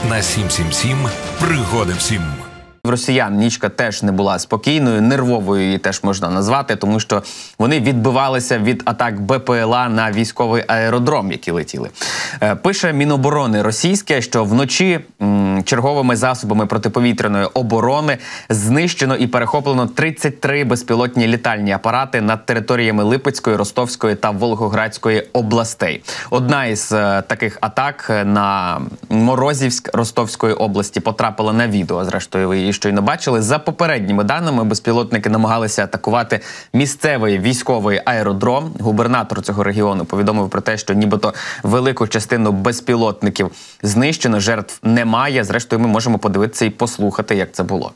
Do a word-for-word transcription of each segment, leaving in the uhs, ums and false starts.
на сім сім сім пригоди всім. В росіян нічка теж не була спокійною, нервовою її теж можна назвати, тому що вони відбивалися від атак Бе Пе Еле А на військовий аеродром, які летіли. Пише Міноборони російське, що вночі м, черговими засобами протиповітряної оборони знищено і перехоплено тридцять три безпілотні літальні апарати над територіями Липецької, Ростовської та Волгоградської областей. Одна із е, таких атак на Морозівськ Ростовської області потрапила на відео, зрештою ви її щойно бачили. За попередніми даними, безпілотники намагалися атакувати місцевий військовий аеродром. Губернатор цього регіону повідомив про те, що нібито велику частину безпілотників знищено, жертв немає. Зрештою, ми можемо подивитися і послухати, як це було.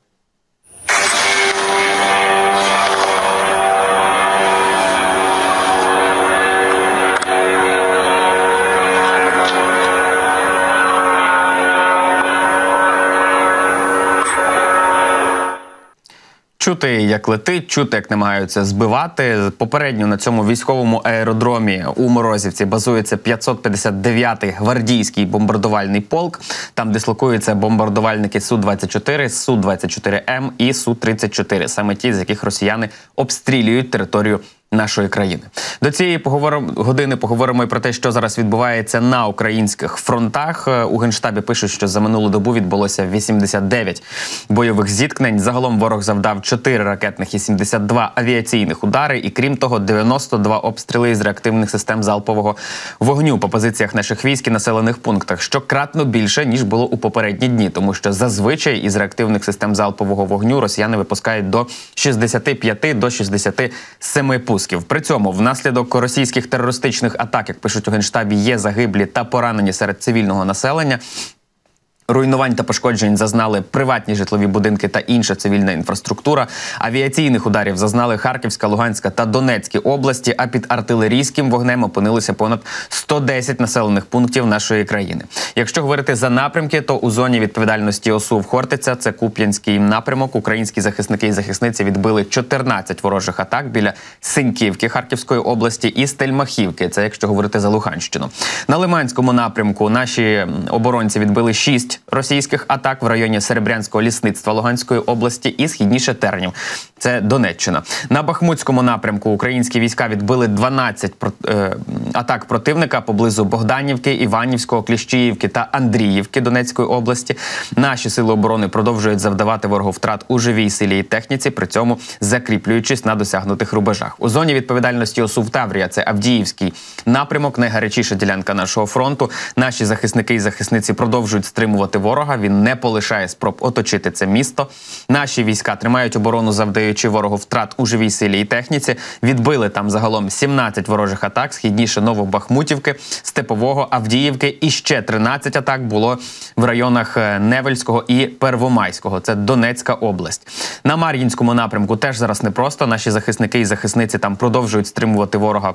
Чути, як летить, чути, як намагаються збивати. Попередньо на цьому військовому аеродромі у Морозівці базується п'ятсот п'ятдесят дев'ятий гвардійський бомбардувальний полк. Там дислокуються бомбардувальники Су двадцять чотири, Су двадцять чотири М і Су тридцять чотири. Саме ті, з яких росіяни обстрілюють територію нашої країни. До цієї поговоримо, години поговоримо і про те, що зараз відбувається на українських фронтах. У Генштабі пишуть, що за минулу добу відбулося вісімдесят дев'ять бойових зіткнень. Загалом ворог завдав чотири ракетних і сімдесят два авіаційних удари. І крім того, дев'яносто два обстріли із реактивних систем залпового вогню по позиціях наших військ і населених пунктах, що кратно більше, ніж було у попередні дні. Тому що зазвичай із реактивних систем залпового вогню росіяни випускають до шістдесят п'ять до шістдесят сім пусків. При цьому внаслідок російських терористичних атак, як пишуть у Генштабі, є загиблі та поранені серед цивільного населення. Руйнувань та пошкоджень зазнали приватні житлові будинки та інша цивільна інфраструктура. Авіаційних ударів зазнали Харківська, Луганська та Донецькі області, а під артилерійським вогнем опинилися понад сто десять населених пунктів нашої країни. Якщо говорити за напрямки, то у зоні відповідальності О С У в Хортиця, це Куп'янський напрямок, українські захисники і захисниці відбили чотирнадцять ворожих атак біля Синьківки Харківської області і Стельмахівки, це якщо говорити за Луганщину. На Лиманському напрямку наші оборонці відбили шість російських атак в районі Серебрянського лісництва Луганської області і східніше Тернів. Це Донеччина. На Бахмутському напрямку українські війська відбили дванадцять е, атак противника поблизу Богданівки, Іванівського, Кліщіївки та Андріївки Донецької області. Наші сили оборони продовжують завдавати ворогу втрат у живій силі і техніці, при цьому закріплюючись на досягнутих рубежах. У зоні відповідальності О С У в Таврія, це Авдіївський напрямок, найгарячіша ділянка нашого фронту. Наші захисники і захисниці продовжують стримувати ворога, він не полишає спроб оточити це місто. Наші війська тримають оборону, завдаючи ворогу втрат у живій силі і техніці. Відбили там загалом сімнадцять ворожих атак, східніше Новобахмутівки, Степового, Авдіївки, і ще тринадцять атак було в районах Невельського і Первомайського, це Донецька область. На Мар'їнському напрямку теж зараз непросто, наші захисники і захисниці там продовжують стримувати ворога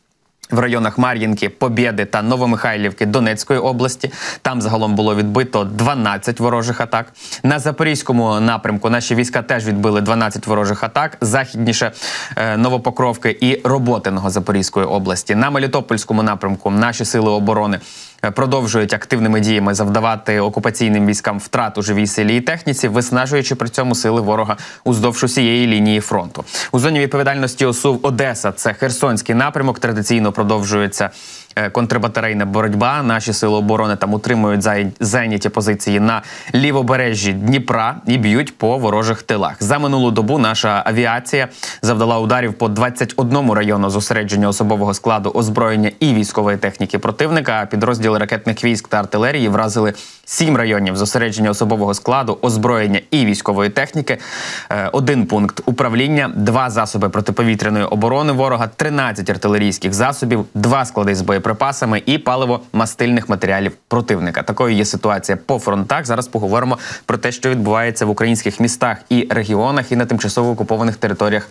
в районах Мар'їнки, Побєди та Новомихайлівки Донецької області. Там загалом було відбито дванадцять ворожих атак. На Запорізькому напрямку наші війська теж відбили дванадцять ворожих атак, західніше е, Новопокровки і Роботиного Запорізької області. На Мелітопольському напрямку наші сили оборони продовжують активними діями завдавати окупаційним військам втрат у живій силі і техніці, виснажуючи при цьому сили ворога уздовж усієї лінії фронту. У зоні відповідальності О С У в Одеса, це Херсонський напрямок, традиційно продовжується контрбатарейна боротьба. Наші сили оборони там утримують зайняті позиції на лівобережжі Дніпра і б'ють по ворожих тилах. За минулу добу наша авіація завдала ударів по двадцять одному району зосередження особового складу, озброєння і військової техніки противника, а підрозділи ракетних військ та артилерії вразили сім районів зосередження особового складу, озброєння і військової техніки, один пункт управління, два засоби протиповітряної оборони ворога, тринадцять артилерійських засобів, два склади з боєприпасами і паливо-мастильних матеріалів противника. Такою є ситуація по фронтах. Зараз поговоримо про те, що відбувається в українських містах і регіонах, і на тимчасово окупованих територіях.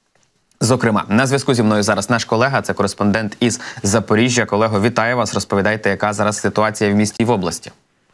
Зокрема, на зв'язку зі мною зараз наш колега, це кореспондент із Запоріжжя. Колего, вітаю вас. Розповідайте, яка зараз ситуація в місті і в області.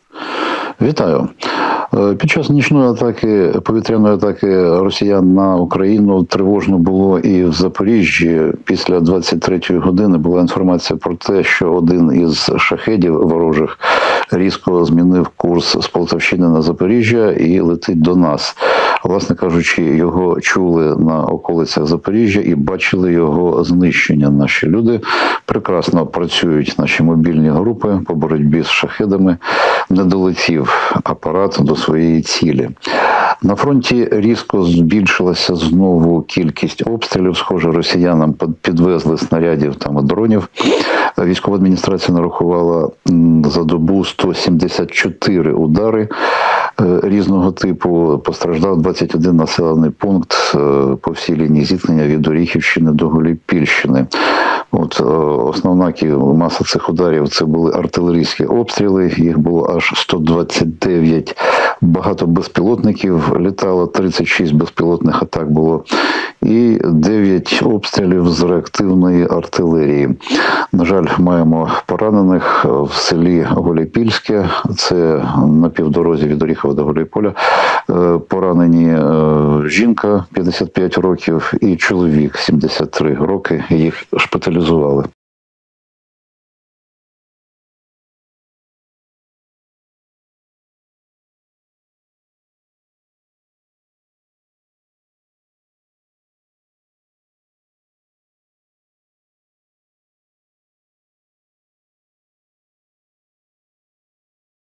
Вітаю. Під час нічної атаки, повітряної атаки росіян на Україну тривожно було і в Запоріжжі. Після двадцять третьої години була інформація про те, що один із шахедів ворожих різко змінив курс з Полтавщини на Запоріжжя і летить до нас. Власне кажучи, його чули на околицях Запоріжжя і бачили його знищення. Наші люди прекрасно працюють, наші мобільні групи по боротьбі з шахедами. Не долетів апарат до своєї цілі. На фронті різко збільшилася знову кількість обстрілів. Схоже, росіянам підвезли снарядів там і дронів. Військова адміністрація нарахувала за добу сто сімдесят чотири удари різного типу. Постраждав двадцять один населений пункт по всій лінії зіткнення від Оріхівщини до Гуляйпільщини. От, основна маса цих ударів – це були артилерійські обстріли, їх було аж сто двадцять дев'ять. Багато безпілотників літало, тридцять шість безпілотних атак було, і дев'ять обстрілів з реактивної артилерії. На жаль, маємо поранених в селі Гуляйпільське, це на півдорозі від Оріхова до Гуляйполя. Поранені жінка п'ятдесят п'ять років і чоловік сімдесят три роки, їх шпиталізували.